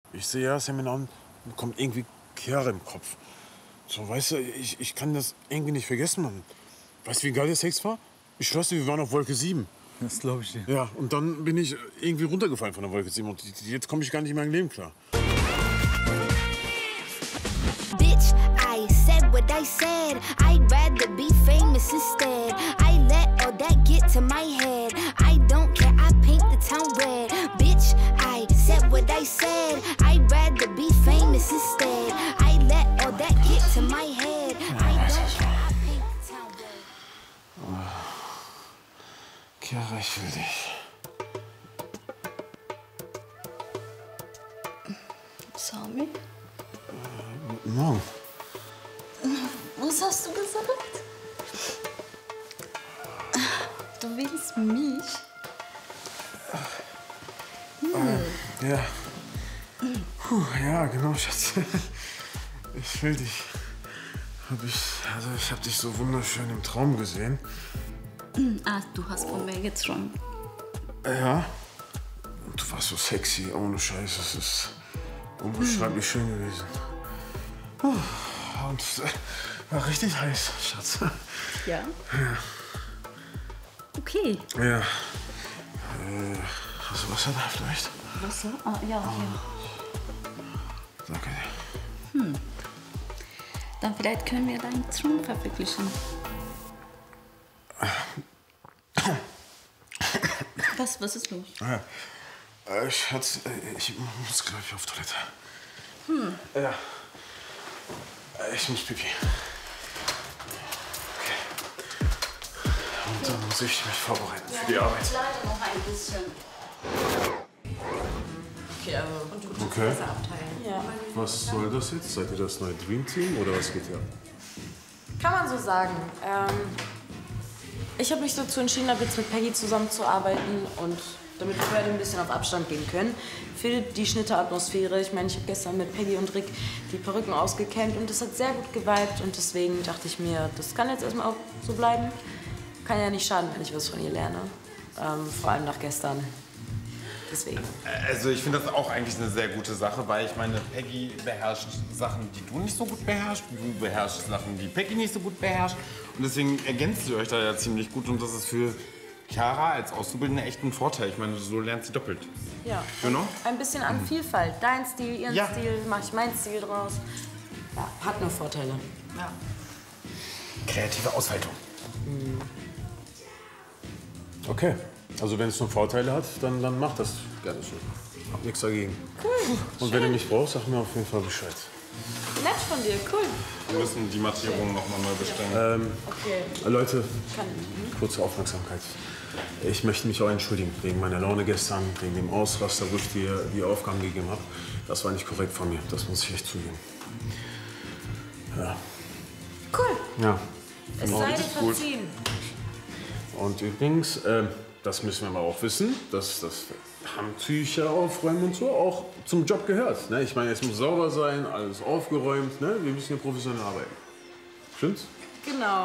Ich sehe ja Seminar und kommt irgendwie Chiara im Kopf. So, weißt du, ich kann das irgendwie nicht vergessen, Mann. Weißt du, wie geil der Sex war? Ich schwör's dir, wir waren auf Wolke 7. Das glaube ich dir. Ja, und dann bin ich irgendwie runtergefallen von der Wolke 7 und jetzt komme ich gar nicht in mein Leben klar. Bitch, I said what I said. I'd rather be famous instead. I let all that get to my head. I don't care, I paint the town red. Bitch, I said what I said. I'd rather be famous instead. I let all that get to my head. I don't care, I paint the town red. Chiara, ich will dich. Sami? Guten Morgen. Was hast du gesagt? Du willst mich? Ja. Ja, genau, Schatz. Ich will dich. Ich hab dich so wunderschön im Traum gesehen. Ah, du hast von mir geträumt. Ja. Und du warst so sexy, ohne Scheiß. Es ist unbeschreiblich schön gewesen. Und es war richtig heiß, Schatz. Ja? Okay. Ja. Hast du Wasser da vielleicht? Wasser? Ah, ja, ja. Danke dir. Dann vielleicht können wir deinen Traum verwirklichen. Was ist los? Schatz, ich muss, glaube ich, auf Toilette. Ja. Ich muss pipi. Okay. Und dann muss ich mich vorbereiten für die Arbeit. Leider noch ein bisschen. Okay, also. Und du Okay. Wasser abteilen. Ja. Was soll das jetzt? Seid ihr das neue Dream Team oder was geht hier ab? Kann man so sagen. Ich habe mich dazu entschieden, ab jetzt mit Peggy zusammenzuarbeiten und damit wir beide ein bisschen auf Abstand gehen können. Für die Schnitteratmosphäre. Ich meine, ich habe gestern mit Peggy und Rick die Perücken ausgekämmt und das hat sehr gut geweibt und deswegen dachte ich mir, das kann jetzt erstmal auch so bleiben. Kann ja nicht schaden, wenn ich was von ihr lerne. Vor allem nach gestern. Deswegen. Also ich finde das auch eigentlich eine sehr gute Sache, weil ich meine, Peggy beherrscht Sachen, die du nicht so gut beherrschst. Du beherrschst Sachen, die Peggy nicht so gut beherrscht. Und deswegen ergänzt ihr euch da ja ziemlich gut und das ist für Chiara als Auszubildende echt ein Vorteil. Ich meine, so lernt sie doppelt. Ja. Genau. Ein bisschen an Vielfalt. Dein Stil, ihren Ja. Stil, mache ich meinen Stil draus. Ja, hat nur Vorteile. Ja. Kreative Ausweitung. Okay. Also wenn es nur Vorteile hat, dann mach das gerne so. Hab nichts dagegen. Cool. Und wenn du mich brauchst, sag mir auf jeden Fall Bescheid. Nett von dir, cool. Wir müssen die Mattierung noch mal neu bestellen. Okay. Leute, Kann. kurze Aufmerksamkeit. Ich möchte mich auch entschuldigen wegen meiner Laune gestern, wegen dem Ausraster, wo ich dir die Aufgaben gegeben habe. Das war nicht korrekt von mir, das muss ich echt zugeben. Ja. Cool. Ja. Es sei dir verziehen. Und übrigens, das müssen wir mal auch wissen, dass das Handtücher aufräumen und so auch zum Job gehört. Ne? Ich meine, es muss sauber sein, alles aufgeräumt. Ne? Wir müssen hier professionell arbeiten. Stimmt's? Genau.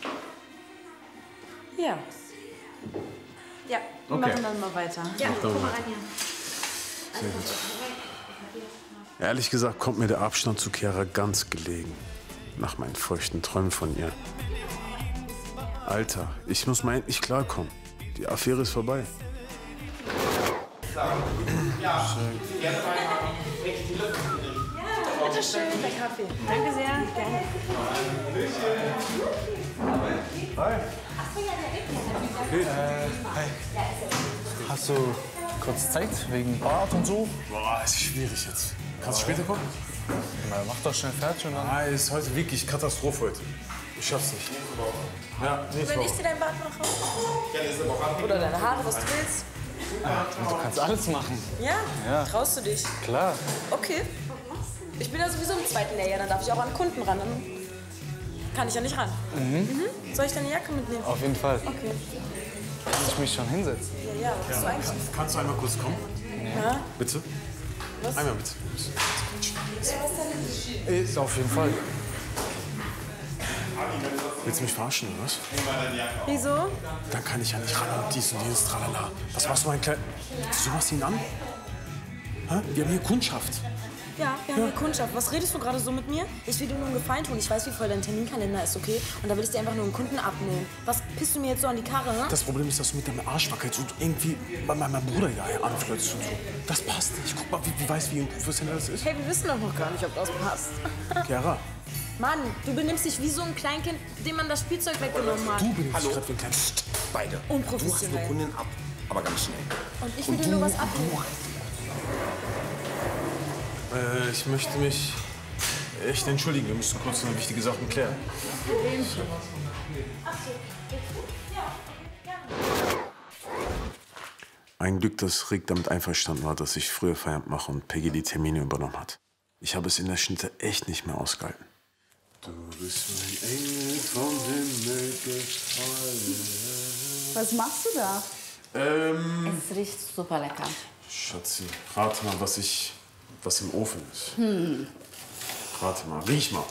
Ja. Ja, wir Okay. machen dann mal weiter. Ja, Mach doch guck mal mal. rein hier. Sehr gut. Ehrlich gesagt kommt mir der Abstand zu Chiara ganz gelegen. Nach meinen feuchten Träumen von ihr. Alter, ich muss mal endlich klarkommen. Die Affäre ist vorbei. Bitte schön, der Kaffee. Danke sehr. Gerne. Hast du kurz Zeit wegen Bad und so? Boah, ist schwierig jetzt. Kannst du später kommen? Na, mach doch schnell fertig und dann. Ah, ist heute wirklich Katastrophe heute. Ich schaff's nicht. Ja, nächste Wenn ich Woche. dir dein Bart mache? Oder deine Haare, was du willst? Du kannst alles machen. Ja? Ja. Traust du dich? Klar. Okay. Ich bin ja sowieso im zweiten Layer, dann darf ich auch an Kunden ran. Dann kann ich ja nicht ran. Mhm. Soll ich deine Jacke mitnehmen? Auf jeden Fall. Okay. Kann ich mich schon hinsetzen? Ja, was du eigentlich? Kannst du einmal kurz kommen? Ja? Bitte? Was? Einmal bitte. Ist auf jeden Fall. Willst du mich verarschen, oder was? Wieso? Dann kann ich ja nicht ran und dies und jenes, tralala. Was machst du, mein Kleid? So machst du ihn an? Hä? Ha? Wir haben hier Kundschaft. Ja, wir haben hier Kundschaft. Was redest du gerade so mit mir? Ich will dir nur einen Gefallen tun. Ich weiß, wie voll dein Terminkalender ist, okay? Und da will ich dir einfach nur einen Kunden abnehmen. Was pisst du mir jetzt so an die Karre, ne? Das Problem ist, dass du mit deinem Arsch wackelst und irgendwie bei meinem Bruder ja anflirtest und so. Das passt nicht. Guck mal, wie weiß, wie professionell das ist. Hey, wir wissen doch noch gar nicht, ob das passt. Chiara, Mann, du benimmst dich wie so ein Kleinkind, dem man das Spielzeug weggenommen hat. du bist Hallo? gerade wie ein kleines... Beide. Unprofessionell. Du hast eine Kundin ab, aber ganz schnell. Und ich will dir nur was abnehmen. Ich möchte mich echt entschuldigen. Wir müssen kurz eine wichtige Sache klären. Ein Glück, dass Rick damit einverstanden war, dass ich früher Feierabend mache und Peggy die Termine übernommen hat. Ich habe es in der Schnitte echt nicht mehr ausgehalten. Du bist mein Engel vom Himmel gefallen. Was machst du da? Es riecht super lecker. Schatzi, rate mal, was im Ofen ist. Rate mal, riech mal.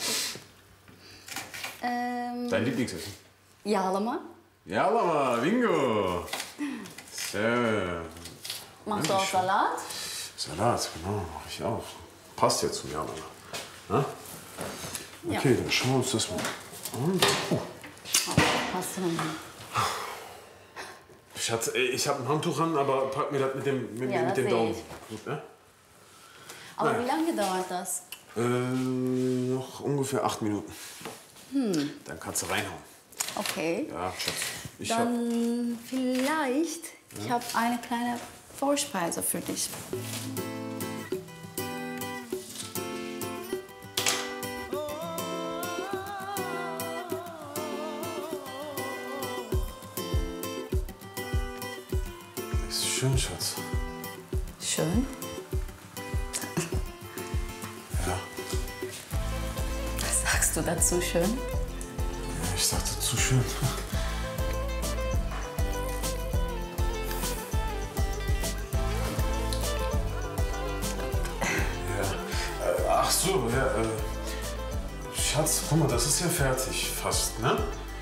Dein Lieblingsessen? Yağlama. Ja, Mama, Bingo. So. Machst du auch Salat? Salat, genau, mache ich auch. Passt ja zu mir, Mama. Okay, dann schauen wir uns das mal an. Passt schon. Schatz, ich habe ein Handtuch an, aber pack mir das mit dem Daumen. ich. Gut, ne? Aber wie lange dauert das? Noch ungefähr 8 Minuten. Dann kannst du reinhauen. Okay. Ja, Schatz. Dann vielleicht, ich habe eine kleine Vorspeise für dich. Ist schön, Schatz. Schön. Ja. Was sagst du dazu schön? Ich sagte zu schön. Ja. Ach so, ja. Schatz, guck mal, das ist ja fertig fast, ne?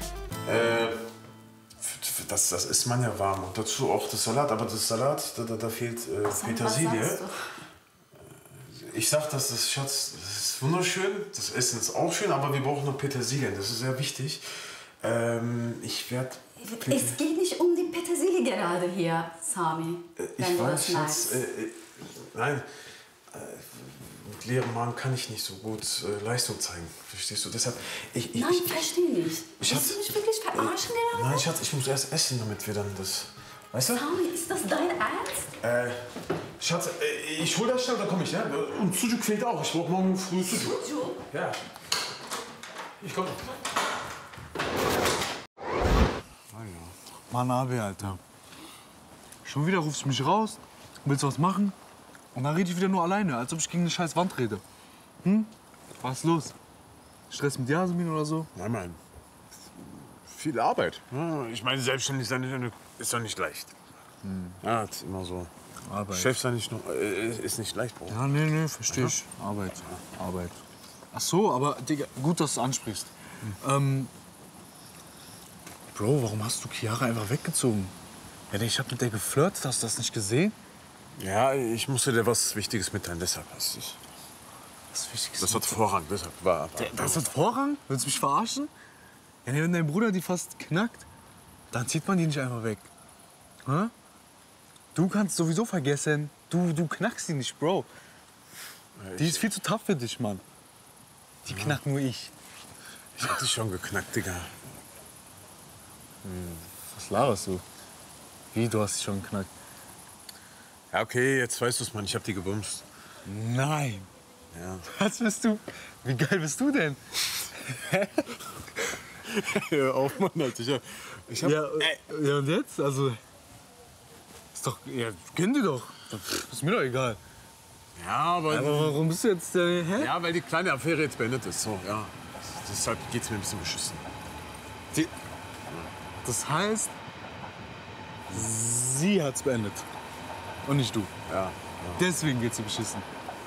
Das isst man ja warm. Und dazu auch das Salat. Aber das Salat, da fehlt Petersilie. Was sagst du? Ich sag, das ist, Schatz, das ist wunderschön. Das Essen ist auch schön, aber wir brauchen noch Petersilie. Das ist sehr wichtig. Ich werde... Es geht nicht um die Petersilie gerade hier, Sami. Ich weiß, Schatz. Nein. Mit leerem Magen kann ich nicht so gut Leistung zeigen. Verstehst du? Deshalb... Nein, verstehe nicht. Schatz, Willst du mich wirklich verarschen gerade? Nein, Schatz, ich muss erst essen, damit wir dann das... Weißt du? Sami, ist das dein Ernst? Schatz, ich hol das schnell, dann komme ich, ja? Und Sujuk fehlt auch. Ich brauche morgen früh Sujuk. Sujuk? Ja. Ich komme. Mann, Abi, Alter. Schon wieder rufst du mich raus, willst was machen und dann rede ich wieder nur alleine, als ob ich gegen eine scheiß Wand rede. Was ist los? Stress mit Jasmin oder so? Nein, Mann. Viel Arbeit. Ja, ich meine, selbstständig sein ist doch nicht leicht. Ja, ist immer so. Arbeit. Chef sein ist nicht leicht, Bro. Ja, nee, verstehe ich. Arbeit. Ach so, aber Digga, gut, dass du es ansprichst. Bro, warum hast du Chiara einfach weggezogen? Ja, ich hab mit der geflirtet, hast du das nicht gesehen? Ja, ich musste dir was Wichtiges mitteilen, deshalb. Das Wichtigste. hat Vorrang, deshalb war... Das hat Vorrang? Willst du mich verarschen? Ja, nee, wenn dein Bruder die fast knackt, dann zieht man die nicht einfach weg. Hä? Du kannst sowieso vergessen, du knackst die nicht, Bro. Die ist viel zu tough für dich, Mann. Die knackt nur ich. Ich hab dich schon geknackt, Digga. Was laberst du? Wie, du hast dich schon geknackt? Ja, okay, jetzt weißt du's, Mann. Ich hab die gebumst. Nein. Ja. Was bist du? Wie geil bist du denn? Hör auf, Mann, Alter. Ich hab... Ja, ja, und jetzt? Also, ist doch, ja, kennt ihr doch. Ist mir doch egal. Ja, aber warum bist du jetzt, hä? ja, weil die kleine Affäre jetzt beendet ist. So, ja. Deshalb geht's mir ein bisschen beschissen. Das heißt, sie hat's beendet. Und nicht du. Ja. Deswegen geht's dir beschissen.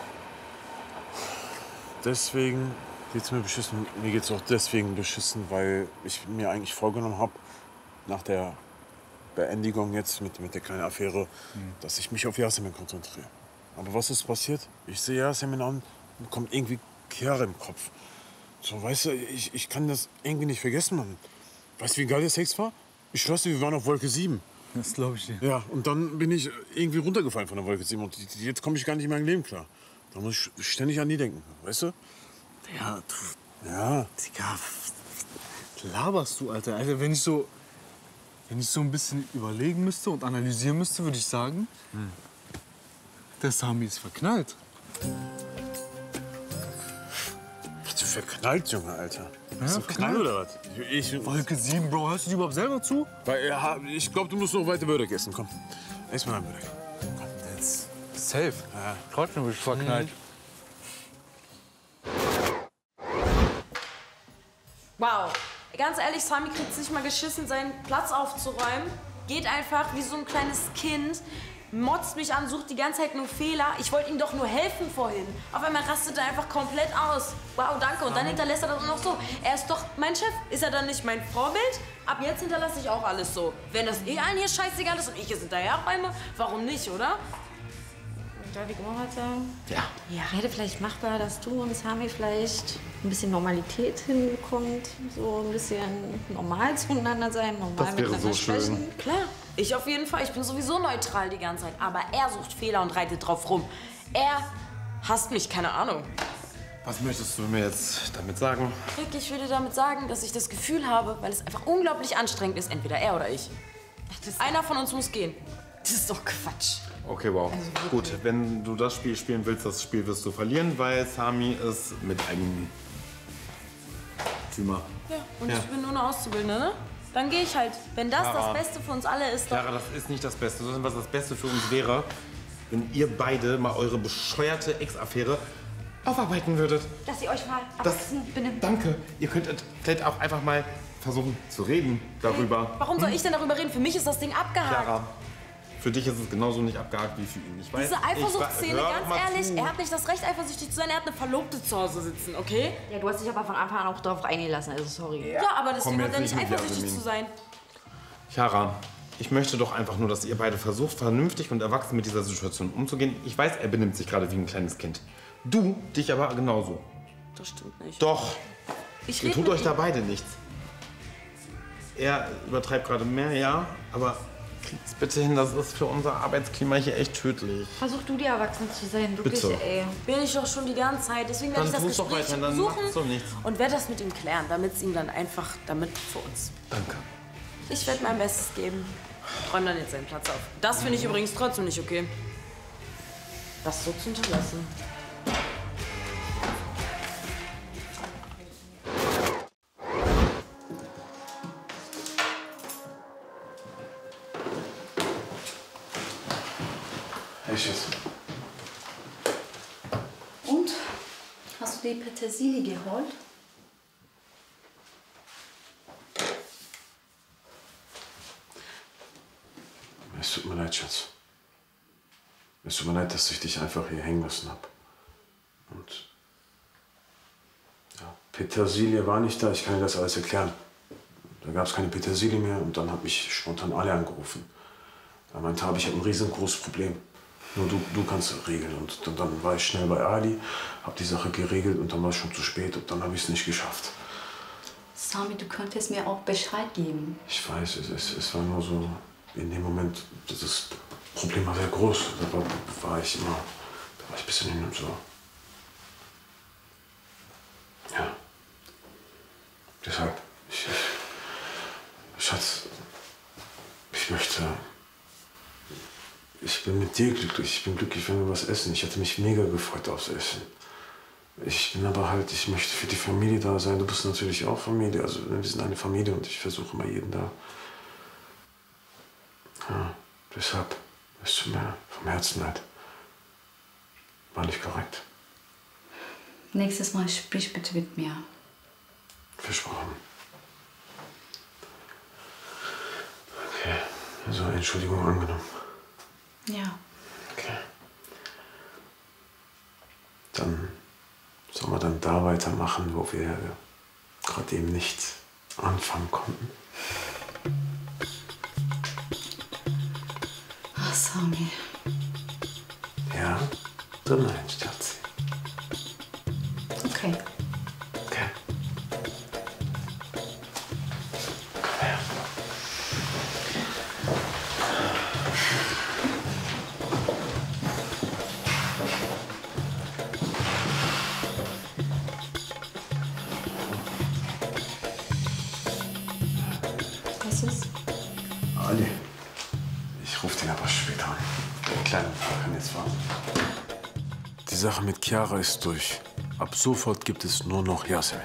Deswegen geht's mir beschissen. Mir geht's auch deswegen beschissen, weil ich mir eigentlich vorgenommen habe, nach der Beendigung jetzt mit der kleinen Affäre, dass ich mich auf Jasmin konzentriere. Aber was ist passiert? Ich sehe Yasemin an, und kommt irgendwie Kehre im Kopf. So, weißt du, ich kann das irgendwie nicht vergessen, Mann. Weißt du, wie geil der Sex war? Ich schwör's dir, wir waren auf Wolke 7. Das glaube ich dir. Ja, und dann bin ich irgendwie runtergefallen von der Wolke 7. Und jetzt komme ich gar nicht in mein Leben klar. Da muss ich ständig an die denken, weißt du? Ja, Ja. Digga, was laberst du, Alter? Alter, wenn ich so ein bisschen überlegen müsste und analysieren müsste, würde ich sagen, der Sami ist verknallt. Bist du verknallt, Junge, Alter? Bist du verknallt. verknallt oder was? Wolke 7, Bro, hörst du dir überhaupt selber zu? Ich glaube, du musst noch weiter Börek essen. Komm, ess mal dein Börek. Jetzt safe. Ja. Trotzdem bin ich verknallt. Wow. Ganz ehrlich, Sami kriegt es nicht mal geschissen, seinen Platz aufzuräumen. Geht einfach wie so ein kleines Kind, motzt mich an, sucht die ganze Zeit nur Fehler. Ich wollte ihm doch nur helfen vorhin. Auf einmal rastet er einfach komplett aus. Wow, danke. Und dann hinterlässt er das noch so. Er ist doch mein Chef. Ist er dann nicht mein Vorbild? Ab jetzt hinterlasse ich auch alles so. Wenn das eh allen hier scheißegal ist und ich es hinterherräume, warum nicht, oder? Darf ich auch was sagen? Ja. Ja, wäre vielleicht machbar, dass du und Sami vielleicht ein bisschen Normalität hinbekommt. So ein bisschen normal zueinander sein, normal Das wäre miteinander so schön. sprechen. Klar, ich auf jeden Fall. Ich bin sowieso neutral die ganze Zeit. Aber er sucht Fehler und reitet drauf rum. Er hasst mich, keine Ahnung. Was möchtest du mir jetzt damit sagen? Rick, ich würde damit sagen, dass ich das Gefühl habe, weil es einfach unglaublich anstrengend ist, entweder er oder ich. Einer von uns muss gehen. Das ist doch Quatsch. Okay, wow. Gut, wenn du das Spiel spielen willst, das Spiel wirst du verlieren, weil Sami ist mit einem Tümer. Ja, und ich bin nur eine Auszubildende, ne? Dann gehe ich halt. Wenn das das Beste für uns alle ist, dann... Clara, das ist nicht das Beste, sondern was das Beste für uns wäre, wenn ihr beide mal eure bescheuerte Ex-Affäre aufarbeiten würdet. Dass ihr euch mal Das, erwachsen benimmt. danke. Ihr könntet vielleicht auch einfach mal versuchen zu reden darüber. Warum soll ich denn darüber reden? Für mich ist das Ding abgehakt. Clara, für dich ist es genauso nicht abgehakt wie für ihn. Ich weiß, Diese Eifersuchtsszene, hör ganz mal ehrlich, zu. er hat nicht das Recht, eifersüchtig zu sein. Er hat eine Verlobte zu Hause sitzen, okay? Ja, du hast dich aber von Anfang an auch darauf eingelassen, also sorry. Ja, aber deswegen Komm hat er jetzt nicht nicht mit eifersüchtig Jasmin. zu sein. Chiara, ich möchte doch einfach nur, dass ihr beide versucht, vernünftig und erwachsen mit dieser Situation umzugehen. Ich weiß, er benimmt sich gerade wie ein kleines Kind. Du, dich aber genauso. Das stimmt nicht. Doch, Ich ihr rede tut mit euch da ihm. beide nichts. Er übertreibt gerade mehr, ja, aber kriegt's bitte hin, das ist für unser Arbeitsklima hier echt tödlich. Versuch du dir erwachsen zu sein, wirklich, Bitte. ey. Bin ich doch schon die ganze Zeit. Deswegen werde ich Dann das tu's doch Gespräch weiter, dann suchen macht's doch nichts. und werde das mit ihm klären, damit es ihm dann einfach für uns. Danke. Ich werde mein Bestes geben. Räum dann jetzt seinen Platz auf. Das finde ich übrigens trotzdem nicht okay. Das so zu hinterlassen. Hey, Schatz. Und? Hast du die Petersilie geholt? Es tut mir leid, Schatz. Es tut mir leid, dass ich dich einfach hier hängen lassen habe. Und ja, Petersilie war nicht da, ich kann dir das alles erklären. Da gab es keine Petersilie mehr und dann hat mich spontan alle angerufen. Er meinte, ich habe ein riesengroßes Problem. Nur du kannst es regeln. Und dann war ich schnell bei Ali, habe die Sache geregelt und dann war es schon zu spät und dann habe ich es nicht geschafft. Sami, du könntest mir auch Bescheid geben. Ich weiß, es war nur so in dem Moment, das Problem war sehr groß. Da war ich ein bisschen hin und so. Ja. Deshalb, Schatz, ich bin mit dir glücklich. Ich bin glücklich, wenn wir was essen. Ich hätte mich mega gefreut aufs Essen. Ich möchte für die Familie da sein. Du bist natürlich auch Familie. Also wir sind eine Familie und ich versuche mal jeden da. Ja, deshalb, es tut mir vom Herzen leid. War nicht korrekt. Nächstes Mal sprich bitte mit mir. Versprochen. Okay, also Entschuldigung angenommen. Ja. Okay. Dann sollen wir dann da weitermachen, wo wir gerade eben nicht anfangen konnten. Ach, Sami. Ja? So, mein Schatz. Okay. Okay. Was ist? Ali, ich rufe den aber später an. Der Kleine kann jetzt warten. Die Sache mit Chiara ist durch. Ab sofort gibt es nur noch Yasemin.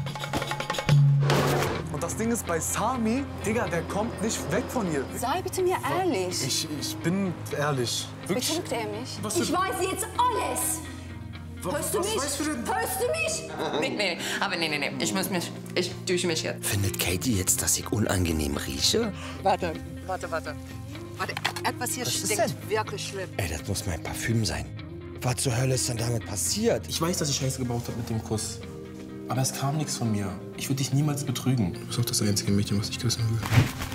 Und das Ding ist bei Sami, Digga, der kommt nicht weg von ihr. Sei bitte mir ehrlich. Ich bin ehrlich. Wirklich. Betrügt er mich? Was Ich weiß jetzt alles. Hörst du mich? weißt du denn? Hörst du mich? Nee, aber nee. Ich dusche mich jetzt. Findet Katie jetzt, dass ich unangenehm rieche? Warte. Etwas hier stinkt wirklich schlimm. Ey, das muss mein Parfüm sein. Was zur Hölle ist denn damit passiert? Ich weiß, dass ich Scheiße gebaut habe mit dem Kuss. Aber es kam nichts von mir. Ich würde dich niemals betrügen. Du bist auch das einzige Mädchen, was ich küssen will.